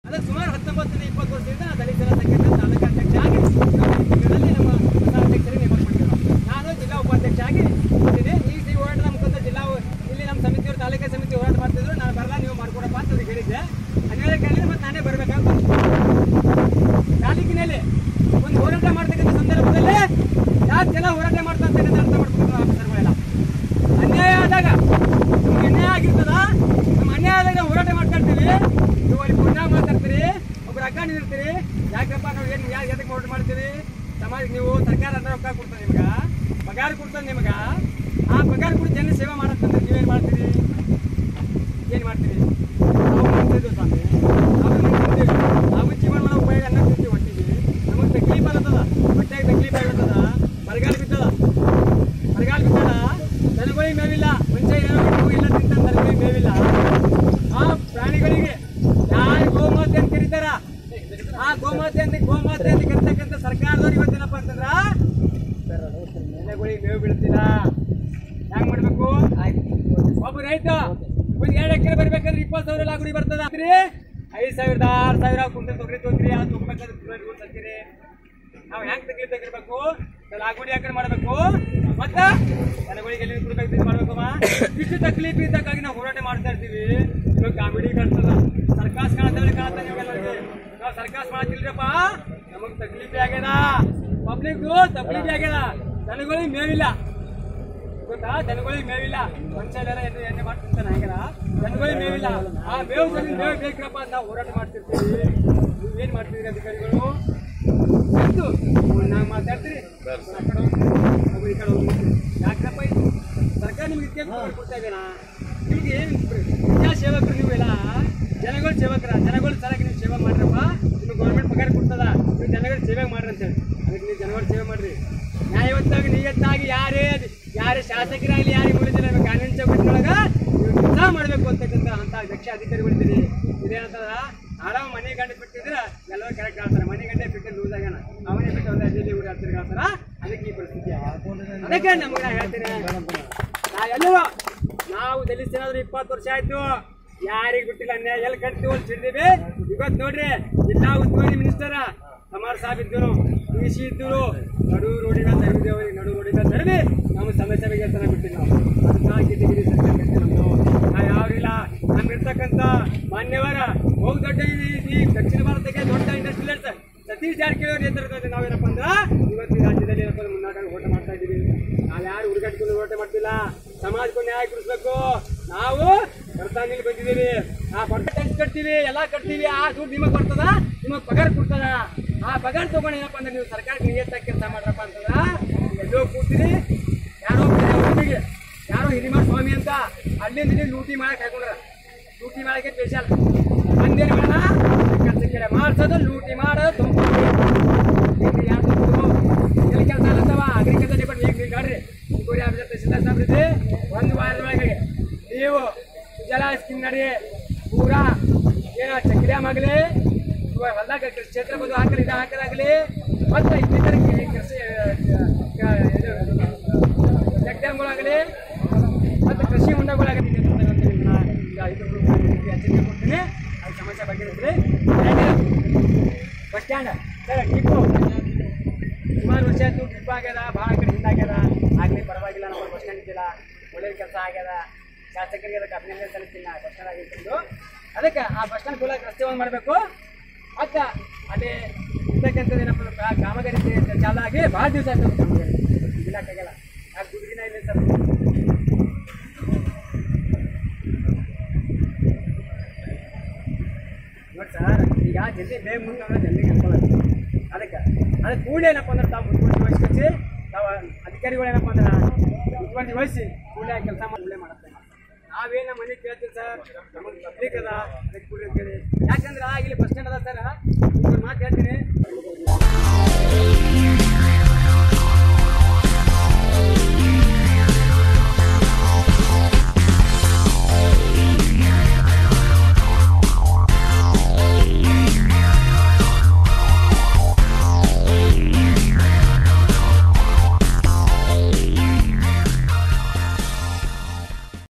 ಅದೇ ಸುಮಾರು 19-20 ವರ್ಷದಿಂದ ದಲಿತರ ಸಂಘಟನೆ ತಾಲೂಕು ಅಧ್ಯಕ್ಷ ಆಗಿ ತಿಂಗಳಲ್ಲಿ ನಮ್ಮ ಅಧ್ಯಕ್ಷರಿಗೆ ನೇಮಕ ಮಾಡಿದ್ರು. ನಾನು ಜಿಲ್ಲಾ ಉಪಾಧ್ಯಕ್ಷ ಆಗಿ ಇದ್ದೀನಿ. ಈ ಹೋರಾಟದ ಮುಖಾಂತರ ಜಿಲ್ಲಾ ಇಲ್ಲಿ ನಮ್ಮ ಸಮಿತಿಯವರು ತಾಲೂಕಾ ಸಮಿತಿ ಹೋರಾಟ ಮಾಡ್ತಿದ್ರು. ನಾನು ಬರಲ್ಲ, ನೀವು ಮಾಡ್ಕೊಡಪ್ಪ ಅಂತ ಅವ್ರಿಗೆ ಹೇಳಿದ್ದೆ. ಅನಿವಾರ್ಯ ಮತ್ತೆ ನಾನೇ ಬರಬೇಕಂತ ತಾಲೂಕಿನಲ್ಲಿ ಒಂದು ಹೋರಾಟ ಮಾಡ್ತಕ್ಕಂಥ ಸಂದರ್ಭದಲ್ಲಿ ಯಾಕೆಲ್ಲ ಹೋರಾಟ ಮಾಡ್ತಾ ಅಂತಕ್ಕಂಥ ಅರ್ಥ ಮಾಡ್ಕೊಂಡು ಆಫೀಸರ್ಗಳೆಲ್ಲ ಅನ್ಯಾಯ ಆದಾಗ ನಮ್ಗೆ ಅನ್ಯಾಯ ಆಗಿರ್ತದ. ನಮ್ಮ ಅನ್ಯಾಯ ಆದಾಗ ನಾವು ಹೋರಾಟ ಮಾಡ್ತಾ ಇರ್ತೀವಿ. ನೀವು ಅಲ್ಲಿ ಪುಣ್ಯ ಮಾತಾಡ್ತೀರಿ, ಒಬ್ರು ಅಕ್ಕ ನಿಲ್ತೀರಿ. ಯಾಕಪ್ಪ ನಾವು ಏನು ಎದಕ್ಕೆ ಹೋರಾಟ ಮಾಡ್ತೀವಿ? ಸಮಾಜಕ್ಕೆ ನೀವು ಸರ್ಕಾರ ಅಂತ ರೊಕ್ಕ ಕೊಡ್ತದೆ, ನಿಮ್ಗೆ ಪಗಾರ ಕೊಡ್ತದೆ. ನಿಮ್ಗೆ ಆ ಪಗಾರ ಕೊಟ್ಟು ಜನ ಸೇವೆ ಮಾಡತ್ತಂದ್ರೆ ನೀವೇನು ಮಾಡ್ತೀರಿ? ಏನು ಮಾಡ್ತೀರಿ? ನಾವು ಮಾಡ್ತಿದ್ವಿ ಸ್ವಾಮಿ, ನಾವು ಜೀವನ ಮಾಡೋ ಉಪಯೋಗ ಅನ್ನ ತಿಂತೀವಿ. ಹೊಟ್ಟಿಗೆ ನಮಗೆ ತಕ್ಲೀಫ್ ಆಗತ್ತದ, ಹೊಟ್ಟೆಗೆ ತಕ್ಲೀಫ್ ಆಗತ್ತದ. ಬರಗಾಲ ಬಿದ್ದದ, ಬರಗಾಲ ಬಿದ್ದದ. ದನಗಳಿಗೆ ಮೇವಿಲ್ಲ, ಮುಂಚೆ ಏನೋ ಎಲ್ಲ ತಿಂತ ದನಗಳಿಗೆ ಮೇವಿಲ್ಲ. ಆ ಪ್ರಾಣಿಗಳಿಗೆ ಯಾರು ಗೋಮಾತೆ ಅಂತ ಕರೀತಾರ, ಆ ಗೋಮಾತೆ ಅಂತ ಕರಿತಕ್ಕಂಥ ಸರ್ಕಾರದವ್ರು ಇವತ್ತೇನಪ್ಪ ಅಂತಂದ್ರ ದನಗಳಿಗೆ ಮೇವು ಬೀಳ್ತಿಲ್ಲ. ಹೆಂಗ್ ಮಾಡ್ಬೇಕು? ಒಬ್ಬ ರೈತ ಒಂದ್ 2 ಎಕರೆ ಬರ್ಬೇಕಂದ್ರೆ 20,000 ಲಾಗುಡಿ ಬರ್ತದ. 5,000 6,000 ಕುಂಟಲ್ ತೊಗರಿ ತೊಂದ್ರಿ ಅದು ತಗೋಬೇಕಾದ್ರೆ ನಾವು ಹೆಂಗ್ ತೆಗಿರ್ಬೇಕು? ಲಾಗುಡಿ ಯಾಕಡೆ ಮಾಡ್ಬೇಕು? ಮತ್ತ ಜನಗಳಿಗೆ ಎಲ್ಲಿ ಕೊಡ್ಬೇಕು ಮಾಡ್ಬೇಕಮ್ಮ. ಇಷ್ಟು ತಕ್ಲೀಫ್ ಇದ್ದಕ್ಕಾಗಿ ನಾವು ಹೋರಾಟ ಮಾಡ್ತಾ ಇರ್ತೀವಿ. ಇವಾಗ ಕಾಮಿಡಿ ಕಾಣ್ತದ, ಸರ್ಕಾಸ್ ಕಾಣ್ತವೆ ಕಾಣ್ತಾ ನೀವೆಲ್ಲರಿಗೆ. ನಾವು ಸರ್ಕಾಸ್ ಮಾಡ್ತಿಲ್ರಪ್ಪ, ನಮಗ್ ತಕ್ಲೀಫಿ ಆಗ್ಯದ, ಪಬ್ಲಿಕ್ ತಕ್ಲೀಫಿ ಆಗ್ಯದ. ಜನಗಳಿಗೆ ಮೇವಿಲ್ಲ ಗೊತ್ತಾ? ಜನಗಳಿಗೆ ಮೇವಿಲ್ಲ. ಮನುಷ್ಯರೆಲ್ಲ ಎಣ್ಣೆ ಮಾಡ್ತಿರ್ತಾನೆ ಹಂಗಾರ ಜನಗಳಿಗೆ ಮೇವಿಲ್ಲ. ಆ ಮೇವು ಬೇಕ್ರಪ್ಪ ಅಂತ ನಾವು ಹೋರಾಟ ಮಾಡ್ತಿರ್ತೀವಿ. ನೀವೇನ್ ಮಾಡ್ತಿದ್ರಿ ಅಧಿಕಾರಿಗಳು? ನಾವು ಮಾತಾಡ್ತೀರಿ ಈ ಕಡೆ ಹೋಗ್ತೀರಿ. ಯಾಕಪ್ಪ ಇದು ಸರ್ಕಾರ ನಿಮ್ಗೆ ಇತ್ಯಂತ ಕೊಡ್ತಾ ಇದ್ದೇನಾ? ನಿಮ್ಗೆ ಏನು ಪ್ರಜಾ ಸೇವಕರು ನೀವೆಲ್ಲ ಜನಗಳ ಸೇವಕರ. ಜನಗಳ ಸಲಕ್ಕೆ ನೀವು ಸೇವೆ ಮಾಡ್ರಪ್ಪ, ನಿಮ್ಗೆ ಗೌರ್ಮೆಂಟ್ ಪಗಾರ ಕೊಡ್ತದ, ನೀವು ಜನಗಳ ಸೇವೆ ಮಾಡ್ರಿ ಅಂತೇಳಿ. ಅದಕ್ಕೆ ನೀವು ಜನಗಳ ಸೇವೆ ಮಾಡ್ರಿ. ನ್ಯಾಯಯುತವಾಗಿ ನಿಯತ್ತಾಗಿ ಯಾರೇ ಶಾಸಕರಾಗಲಿ ಯಾರಿಗೆ ಮುಗಿದಿಲ್ಲ ಕಾನೂನು ಚೌಕಟ್ಟಿನೊಳಗ ನೀವು ಕೆಲಸ ಮಾಡಬೇಕು ಅಂತಕ್ಕಂಥ ಅಂತ ದಕ್ಷ ಅಧಿಕಾರಿಗಳಿದ್ದೀರಿ. ಇದೇನಂತದ ಆರಾಮ ಮನೆ ಗಂಟೆ ಬಿಟ್ಟಿದ್ರೆ ಎಲ್ಲರೂ ಕರೆಕ್ಟ್ ಆಗ್ತಾರೆ. ಮನೆ ಗಂಟೆ ಬಿಟ್ಟು ಲೂಸ್ ಆಗ್ಯಾನ, ಅವನೇ ಬಿಟ್ಟು ಒಂದು ಅಡ್ಡಿಯಲ್ಲಿ ಊರಾಡ್ತಿರ್ಗ ಆಗ್ತಾರ. ಅದಕ್ಕೆ ಈ ಪರಿಸ್ಥಿತಿ. ಅದಕ್ಕೆ ನಮ್ಗೆ ನಾ ಹೇಳ್ತೀನಿ, ನಾವು ದಲಿತನಾದ್ರು 20 ವರ್ಷ ಆಯ್ತು, ಯಾರಿಗೆ ಬಿಟ್ಟಿಲ್ಲ ಅನ್ಯಾಯ. ಎಲ್ಲಿ ಕಟ್ತೀವಿ ಅಲ್ಲಿ ಸಿಡ್ದೀವಿ. ಇವತ್ತು ನೋಡ್ರಿ, ಜಿಲ್ಲಾ ಉಸ್ತುವಾರಿ ಮಿನಿಸ್ಟರ್ ಕುಮಾರ್ ಸಾಬ್ ಇದ್ರು, DC ಇದ್ರು, ನಡು ರೋಡಿನ ತರಬಿದ್ದೇವೆ. ನಡು ರೋಡಿನ ತರಬಿ ನಮ್ಮ ಸಮಸ್ಯೆ ಬಗ್ಗೆ ತನ ಬಿಟ್ಟಿಲ್ಲ. ನಾವು ಅದಕ್ಕೆ ಡಿಗ್ರಿ ಸರ್ಟಿಫಿಕೇಟ್ ನಮ್ಮದು. ನಾವು ಯಾವ್ರಿಲ್ಲ. ನಮ್ಮಿರ್ತಕ್ಕಂಥ ಮಾನ್ಯವರ ಬಹು ದೊಡ್ಡ ಈ ದಕ್ಷಿಣ ಭಾರತಕ್ಕೆ ದೊಡ್ಡ ಇಂಡಸ್ಟ್ರಿಯಲ್ಸ್ ಸತೀಶ್ ಜಾರಕಿಹೊಳಿ ನೇತೃತ್ವದಲ್ಲಿ ನಾವೇನಪ್ಪ ಅಂದ್ರೆ ಇವತ್ತು ಈ ರಾಜ್ಯದಲ್ಲಿ ಏನಪ್ಪ ಮುನ್ನಾಟ ಹೋರಾಟ ಮಾಡ್ತಾ ಇದ್ದೀವಿ. ನಾವು ಯಾರು ಹುಡುಗಾಟಿಕೊಂಡು ಹೋರಾಟ ಮಾಡ್ತಿಲ್ಲ. ಸಮಾಜಕ್ಕೂ ನ್ಯಾಯ ಕೊಡಿಸ್ಬೇಕು. ನಾವು ಬರ್ತಾನಿಲ್ಲಿ ಬಂದಿದ್ದೀವಿ. ಆ ಬರ್ತ ಟ್ಯಾಕ್ಸ್ ಕಟ್ತೀವಿ, ಎಲ್ಲ ಕಟ್ತೀವಿ. ಆ ದುಡ್ಡು ನಿಮಗೆ ಬರ್ತದ, ನಿಮಗೆ ಪಗಾರ ಕೊಡ್ತದ. ಆ ಪಗಾರ ತಗೊಂಡು ಏನಪ್ಪ ಅಂದ್ರೆ ನೀವು ಸರ್ಕಾರಕ್ಕೆ ನಿಯತ್ತಾಗಿ ಕೆಲಸ ಮಾಡ್ರಪ್ಪ ಅಂತಂದ್ರ ಎಲ್ಲೋ ಕೂಡ್ತೀರಿ. ಯಾರೋ ಹಿರಿಮಾರ್ ಸ್ವಾಮಿ ಅಂತ ಅಲ್ಲಿಂದ ಲೂಟಿ ಮಾಡಕ್ಕೆ ಹಾಕೊಂಡ್ರ. ಲೂಟಿ ಮಾಡಕ್ಕೆ ಸ್ಪೆಷಲ್ ಒಂದೇನು ಮಾಡೋಣ, ಕೆಲಸ ಮಾಡ್ಸೋದು, ಲೂಟಿ ಮಾಡೋದು, ತುಂಬಿಕೊಂಡು ಯಾರು ತುಂಬಿದ್ರು ಎಲ್ಲಿ ಕೆಲಸ ಅಲ್ಲತ್ತವ. ಅಗ್ರಿಕಲ್ಚರ್ ಡಿಪಾರ್ಟ್ಮೆಂಟ್ ಈಗ ನೋಡ್ರಿ, ಗೋರಿ ಆಫೀಸರ್ ತಹಸೀಲ್ದಾರ್ ಸಾಬ್ರಿದ್ರಿ. 1 ವಾರದೊಳಗೆ ನೀವು ಜಲ ಸ್ಕೀಮ್ ನಡಿ ಪೂರಾ ಏನೋ ಚಕ್ರಿಯಾಮ್ ಆಗಲಿ, ಹೊಲ್ದಾಗ ಕ್ಷೇತ್ರ ಬದು ಹಾಕಲಿ, ಇದು ಹಾಕೋದಾಗಲಿ, ಮತ್ತು ಇನ್ನಿತರ ಚೆಕ್ ಡ್ಯಾಮ್ಗಳಾಗಲಿ ಮತ್ತು ಕೃಷಿ ಹೊಂಡಗಳಾಗಲಿ ಎಚ್ಚರಿಕೆ ಕೊಡ್ತೀನಿ. ಅದು ಸಮಸ್ಯೆ ಬಗೆಹರಿಸ್ರಿ. ಬಸ್ ಸ್ಟ್ಯಾಂಡ್ ಸರ್ ಟಿಪ್ಪು ಸುಮಾರು ವರ್ಷ ಆಯ್ತು. ಟಿಪ್ ಆಗ್ಯದ, ಭಾಳ ಕಡೆ ಹಿಂದಾಗ್ಯದ. ಆಗಲಿ ಪರವಾಗಿಲ್ಲ, ನಮ್ಮ ಬಸ್ ಸ್ಟ್ಯಾಂಡ್ ಇದ್ದಿಲ್ಲ, ಒಳ್ಳೆಯ ಕೆಲಸ ಆಗ್ಯದ. ಶಾಸಕರಿಗೆ ಅದಕ್ಕೆ ಅಭಿನಂದನೆ ಸಲ್ಲಿಸ್ತೀನಿ. ಬಸ್ ಸ್ಟ್ಯಾಂಡ್ ಆಗಿರ್ತಿದ್ದು ಅದಕ್ಕೆ ಆ ಬಸ್ ಸ್ಟ್ಯಾಂಡ್ ಕೂಡ ರಸ್ತೆ ಒಂದು ಮಾಡಬೇಕು. ಮತ್ತು ಅಲ್ಲಿ ಇರ್ತಕ್ಕಂಥದ್ದು ಏನಪ್ಪ ಕಾಮಗಾರಿ ಚಾಲ ಆಗಿ ಭಾಳ ದಿವಸ ಆಯ್ತು. ಕಾಮಗಾರಿ ಇಲಾಖೆಗೆಲ್ಲ ಆ ಗುಡ್ಗಿನ ಇಲ್ಲ ಸರ್. ನೋಡಿ ಸರ್, ಈಗ ಜಲ್ದಿ ಬೇಗ ಮುಂದೆ ಜಲ್ದಿ ಕರ್ಕೊಳ್ಳೋದು. ಅದಕ್ಕೆ ಕೂಡಿ ಏನಪ್ಪ ಅಂದ್ರೆ ತಾವು ಮುಖ್ಯಮಂತ್ರಿ ವಹಿಸ್ಕೊಚ್ಚಿ, ತಾವು ಅಧಿಕಾರಿಗಳು ಏನಪ್ಪ ಅಂದ್ರೆ ಮುಖ್ಯಮಂತ್ರಿ ವಹಿಸಿ ಕೂಡಲೇ ಕೆಲಸ ಮಾಡಿ ಮಾಡುತ್ತೆ. ನಾವೇನು ನಮ್ಮ ಮನೆಗೆ ಕೇಳ್ತೀವಿ ಸರ್, ನಮಗೆ ಪಬ್ಲಿಕ್ ಅದ ಅದಕ್ಕೆ ಕೂಡಿ ಅಂತೇಳಿ. ಯಾಕಂದ್ರೆ ಇಲ್ಲಿ ಬಸ್ ಸ್ಟ್ಯಾಂಡ್ ಅದ ಸರ್, ಮಾತು ಹೇಳ್ತೀನಿ.